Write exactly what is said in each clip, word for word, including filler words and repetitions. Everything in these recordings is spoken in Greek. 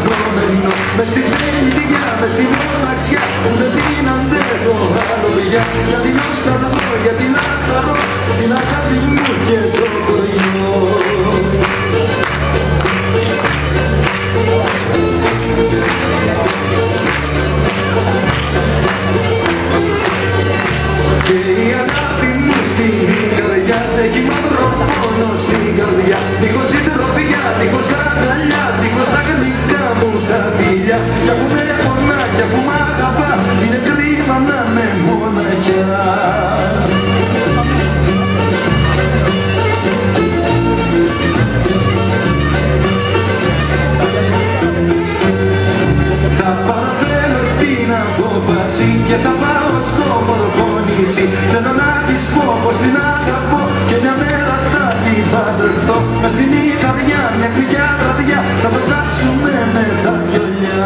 χαρούμενο. Μες στη ξενιτιά, μες στη μοναξιά που δεν την αντέχω άλλο πια. Γιατί νοσταλγώ, γιατί λαχταρώ την αγάπη μου και το χωριό. Και η αγάπη μου στην καρδιά έχει μαύρο πόνο στην καρδιά. Δίχως συντροφιά, δίχως αγκαλιά, δίχως τα γλυκά μου τα φιλιά. Κι αφού με πονά, κι αφού μ' αγαπά, είναι κρίμα να με μοναχιά. Θα παραφέρω την απόφαση και θα πάω στο μορφό νησί. Θέλω να της πω πως την αγαπώ και μια μέρα θα την παντρευτώ. Μες στην καρδιά μια γλυκιά βραδιά θα πετάξουμε με τα βιολιά.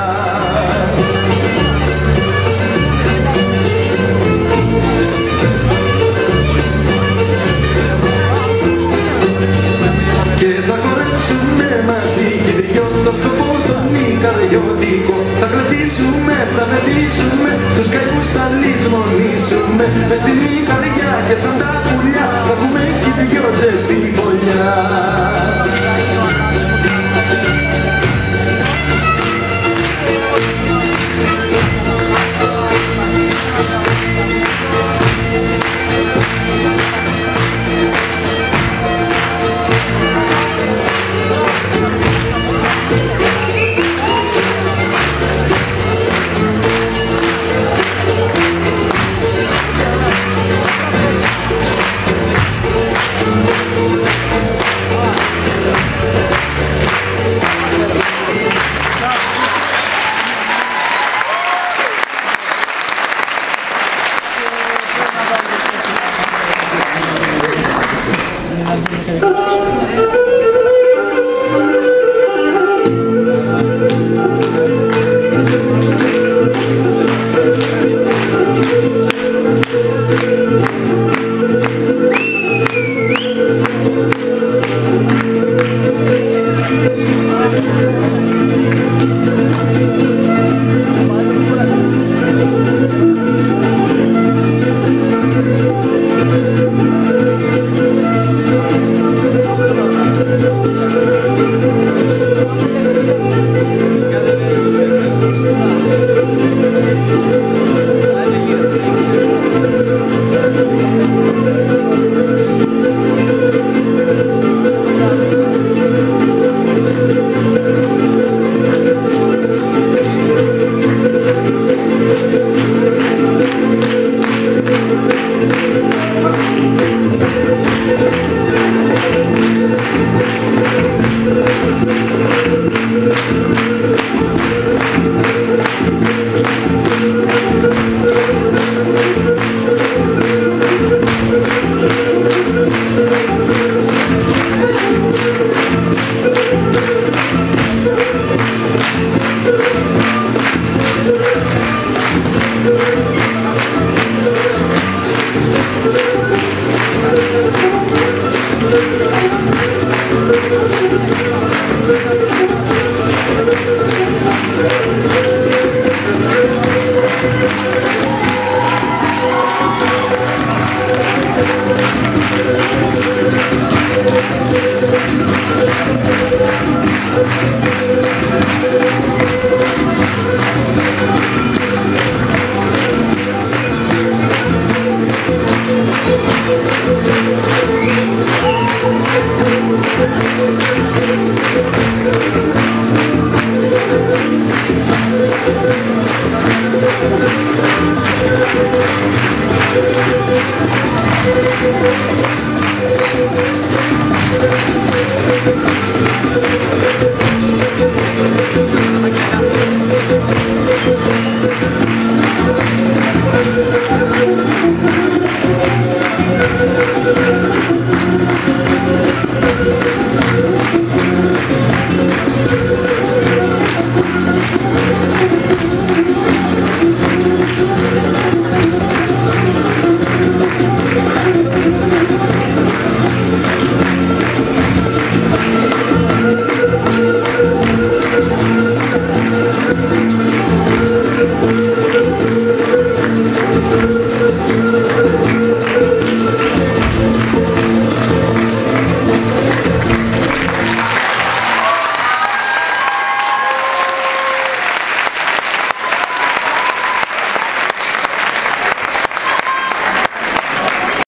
Και θα χορέψουμε μαζί και δυο το σκοπό τον ικαριωτικό. Θα κρατήσουμε, θα μεθύσουμε, τους καημούς θα λησμονήσουμε. Μες στην καρδιά και σαν τα πουλιά θα έχουμε κι δυο ζεστή φωλιά. We'll be right back.